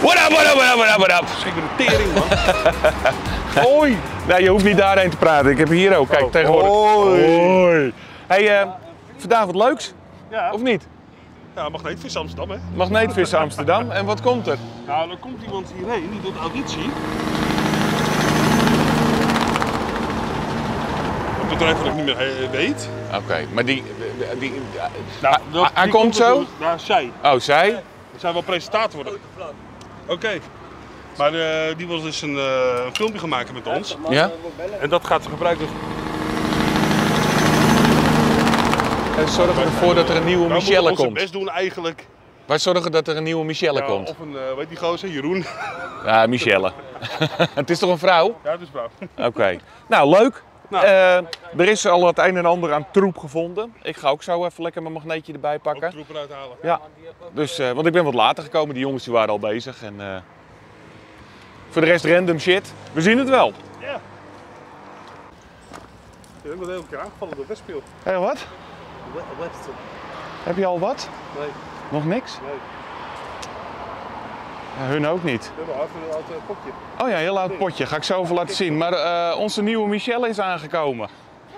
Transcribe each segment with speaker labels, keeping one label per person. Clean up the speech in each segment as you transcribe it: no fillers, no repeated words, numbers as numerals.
Speaker 1: What up?
Speaker 2: Zeker de tering, man.
Speaker 1: Hoi! Nee, je hoeft niet daarheen te praten. Ik heb hier ook. Kijk, tegenwoordig.
Speaker 2: Hoi!
Speaker 1: Hey, vandaag wat leuks?
Speaker 2: Ja.
Speaker 1: Of niet?
Speaker 2: Ja, Magneetvis Amsterdam, hè?
Speaker 1: Magneetvis Amsterdam. En wat komt er?
Speaker 2: Nou, dan komt iemand hierheen, die doet auditie. Op bedrijf wat ik niet meer weet.
Speaker 1: Oké, maar
Speaker 2: Nou,
Speaker 1: hij komt zo?
Speaker 2: Nou, zij.
Speaker 1: Oh, zij?
Speaker 2: Die zijn wel presentator worden. Oké. Maar die wil dus een filmpje gaan maken met ons.
Speaker 1: Ja?
Speaker 2: En dat gaat ze gebruiken.
Speaker 1: En zorgen ervoor dat er een nieuwe Michelle
Speaker 2: We moeten
Speaker 1: komt.
Speaker 2: ons best doen eigenlijk.
Speaker 1: Wij zorgen dat er een nieuwe Michelle komt.
Speaker 2: Of een, weet die gozer, Jeroen.
Speaker 1: Ja, Michelle. Het is toch een vrouw?
Speaker 2: Ja, dat is vrouw.
Speaker 1: Oké. Nou, leuk.
Speaker 2: Nou.
Speaker 1: Er is al het een en ander aan troep gevonden. Ik ga ook zo even lekker mijn magneetje erbij pakken.
Speaker 2: Ook troepen uithalen.
Speaker 1: Ja, dus, want ik ben wat later gekomen. Die jongens die waren al bezig. En, voor de rest random shit. We zien het wel.
Speaker 2: Ja. Je bent heel keer aangevallen door Westpil.
Speaker 1: Hé, wat?
Speaker 2: Westel.
Speaker 1: Heb je al wat?
Speaker 2: Nee.
Speaker 1: Nog niks?
Speaker 2: Nee.
Speaker 1: Ja, hun ook niet.
Speaker 2: We hebben een oud potje.
Speaker 1: Oh ja, heel oud potje. Ga ik zo even laten zien. Maar onze nieuwe Michelle is aangekomen.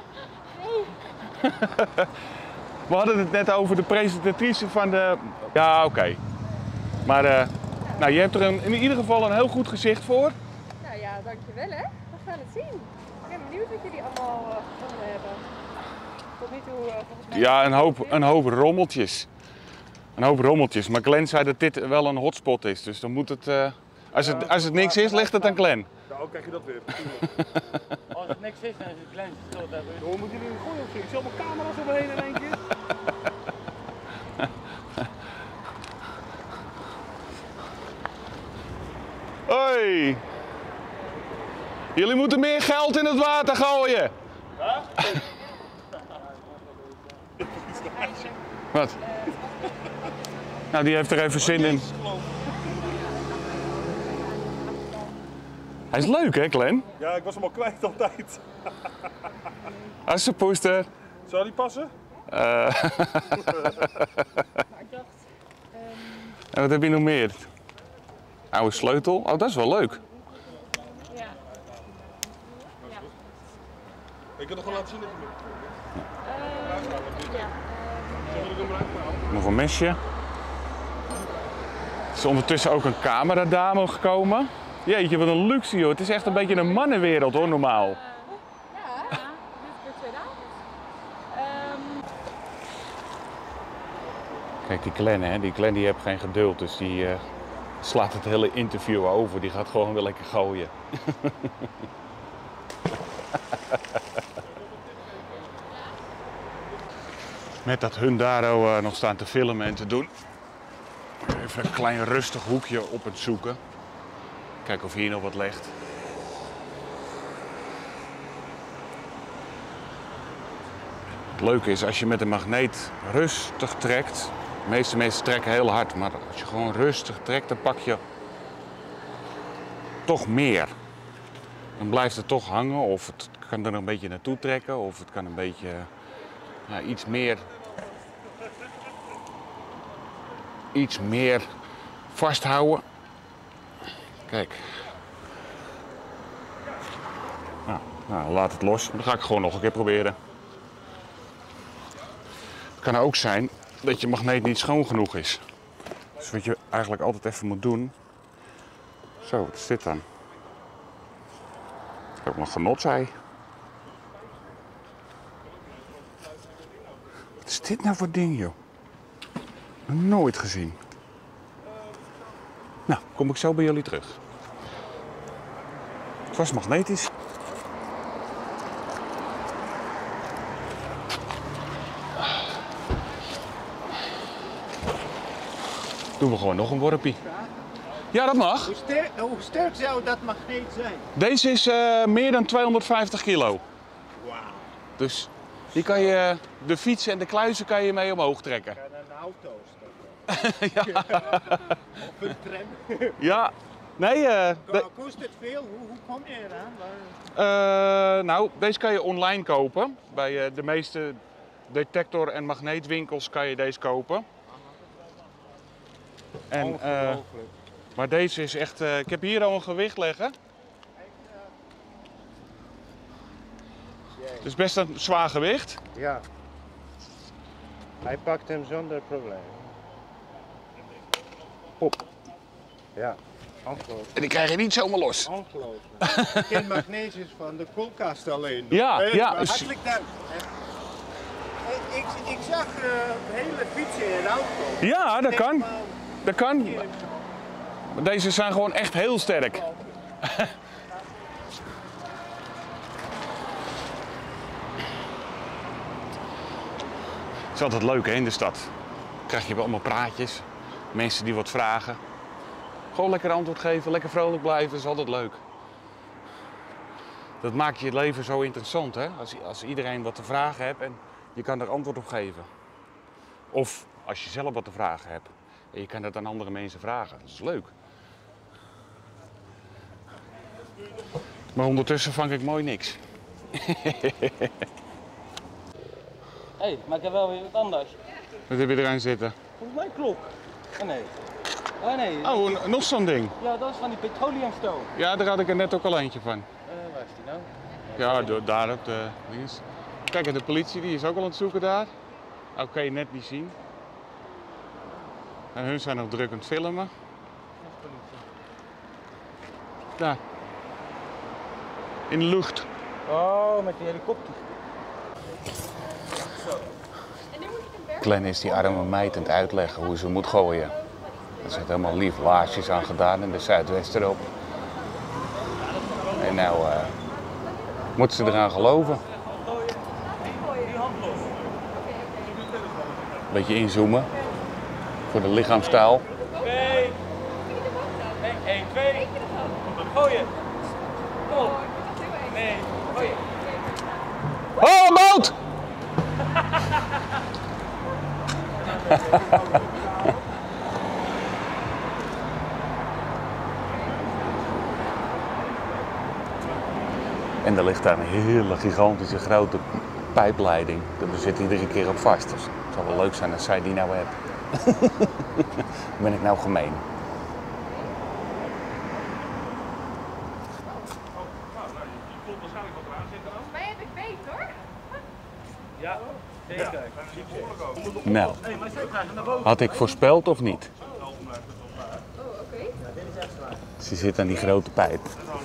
Speaker 1: We hadden het net over de presentatrice van de... Ja, oké. Maar nou, je hebt er in ieder geval een heel goed gezicht voor.
Speaker 3: Nou ja, dankjewel hè. We gaan het zien. Ik ben benieuwd wat jullie allemaal gevonden hebben. Tot nu toe volgens mij...
Speaker 1: Ja, een hoop rommeltjes. Een hoop rommeltjes. Maar Glenn zei dat dit wel een hotspot is. Dus dan moet het... Als het niks is, ligt het aan Glenn.
Speaker 2: Nou, krijg je dat weer.
Speaker 4: Als het niks is, dan is het klein gesloten hebben.
Speaker 2: Hoe moeten jullie gooien of zo? Ik zie allemaal camera's omheen in één keer.
Speaker 1: Hoi! Jullie moeten meer geld in het water gooien.
Speaker 2: Ja?
Speaker 1: Wat? Nou, die heeft er even zin in. Hij is leuk, hè, Glenn?
Speaker 2: Ja, ik was hem al kwijt altijd.
Speaker 1: Assepoester.
Speaker 2: Zou die passen?
Speaker 1: En wat heb je nog meer? Oude sleutel. Oh, dat is wel leuk.
Speaker 3: Ja.
Speaker 2: Ik kan nog wel laten zien dat je hem
Speaker 3: Ja.
Speaker 2: Zullen we hem eruit halen?
Speaker 1: Nog een mesje. Er is ondertussen ook een cameradame gekomen. Jeetje, wat een luxe, joh. Het is echt een beetje een mannenwereld, hoor, normaal.
Speaker 3: Ja, dit voor 2 dagen.
Speaker 1: Kijk, die Glenn, hè. Die Glenn die heeft geen geduld, dus die slaat het hele interview over. Die gaat gewoon weer lekker gooien. Met dat hun daar nog staan te filmen en te doen. Even een klein rustig hoekje op het zoeken. Kijken of hier nog wat ligt. Het leuke is, als je met een magneet rustig trekt. De meeste mensen trekken heel hard, maar als je gewoon rustig trekt, dan pak je toch meer. Dan blijft het toch hangen, of het kan er een beetje naartoe trekken, of het kan een beetje iets meer vasthouden. Kijk. Nou, laat het los. Dan ga ik gewoon nog een keer proberen. Het kan ook zijn dat je magneet niet schoon genoeg is. Dus wat je eigenlijk altijd even moet doen. Zo, wat is dit dan? Ik heb nog genotzei. Wat is dit nou voor ding, joh? Nooit gezien. Nou, kom ik zo bij jullie terug. Het was magnetisch. Doen we gewoon nog een worpie. Ja, dat mag.
Speaker 4: Hoe sterk zou dat magneet zijn?
Speaker 1: Deze is meer dan 250 kilo.
Speaker 4: Wauw.
Speaker 1: Dus die kan je, de fiets en de kluizen kan je mee omhoog trekken.
Speaker 4: Kan een auto
Speaker 1: Ja.
Speaker 4: of een tram.
Speaker 1: Ja. Nee,
Speaker 4: Kost het veel? Hoe kom je eraan?
Speaker 1: nou, deze kan je online kopen. Bij de meeste detector- en magneetwinkels kan je deze kopen. En
Speaker 4: Ongelooflijk.
Speaker 1: Maar deze is echt, ik heb hier al een gewicht liggen. Het is best een zwaar gewicht.
Speaker 4: Ja. Hij pakt hem zonder probleem.
Speaker 1: Hop.
Speaker 4: Ja, ongelooflijk.
Speaker 1: En die krijg je niet zomaar los.
Speaker 4: Ongelooflijk. Ik ken magnesium van de koelkast alleen.
Speaker 1: Ja, ja.
Speaker 4: Hartelijk dank. Ik zag hele fietsen in de auto.
Speaker 1: Ja, dat kan. Dat kan.
Speaker 4: Hier.
Speaker 1: Maar deze zijn gewoon echt heel sterk. Het is altijd leuk hè, in de stad. Dan krijg je wel allemaal praatjes. Mensen die wat vragen. Gewoon lekker antwoord geven, lekker vrolijk blijven, is altijd leuk. Dat maakt je het leven zo interessant hè. Als iedereen wat te vragen hebt en je kan er antwoord op geven. Of als je zelf wat te vragen hebt en je kan dat aan andere mensen vragen. Dat is leuk. Maar ondertussen vang ik mooi niks.
Speaker 5: Hé, maar ik heb wel weer wat anders.
Speaker 1: Wat heb je erin zitten?
Speaker 5: Volgens mij klok. Oh nee. Oh nee.
Speaker 1: Oh, nog zo'n ding.
Speaker 5: Ja, dat is van die petroleumstoom.
Speaker 1: Ja, daar had ik er net ook al eentje van.
Speaker 5: Waar is die nou?
Speaker 1: Ja, daar op de links. Kijk, en de politie die is ook al aan het zoeken daar. Nou, kan je net niet zien. En hun zijn nog druk aan het filmen. Daar. In de lucht.
Speaker 5: Oh, met die helikopter.
Speaker 1: Glenn is die arme meid aan het uitleggen hoe ze moet gooien. Er zit helemaal lief laarsjes aan gedaan en de Zuidwest erop. En nou moet ze eraan geloven. Een beetje inzoomen voor de lichaamstaal.
Speaker 5: 2. 1, 2. Gooien. Kom op. Nee, gooien.
Speaker 1: Oh, boot! En er ligt daar een hele gigantische grote pijpleiding. Daar zit iedere keer op vast. Dus het zou wel leuk zijn als zij die nou hebt. Ben ik nou gemeen?
Speaker 3: Volgens mij heb ik beet hoor.
Speaker 5: Ja, zeker.
Speaker 1: Nou, had ik voorspeld of niet?
Speaker 3: Oh, oké.
Speaker 1: Ze zit aan die grote pijp.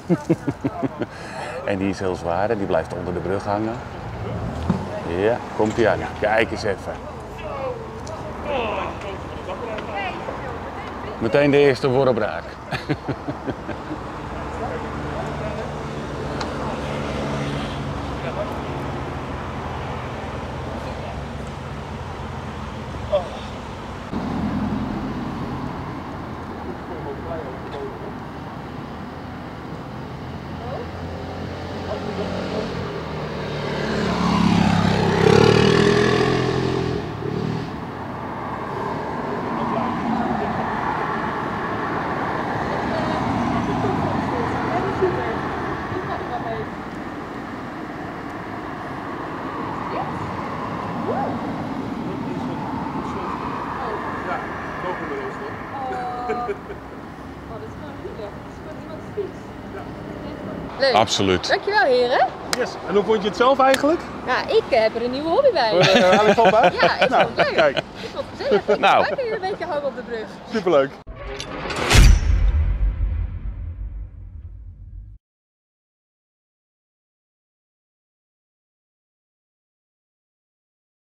Speaker 1: En die is heel zwaar en die blijft onder de brug hangen. Ja, komt ie aan. Kijk eens even. Meteen de eerste worbraak.
Speaker 3: Leuk.
Speaker 1: Absoluut.
Speaker 3: Dankjewel heren.
Speaker 2: Yes. En hoe vond je het zelf eigenlijk?
Speaker 3: Ja, ik heb er een nieuwe hobby bij.
Speaker 2: Haal je van bij?
Speaker 3: Ja, ik vond het leuk.
Speaker 2: Kijk,
Speaker 3: Ik vond het gezellig. Ik
Speaker 1: Nou.
Speaker 3: ga hier een beetje hangen op de brug.
Speaker 2: superleuk.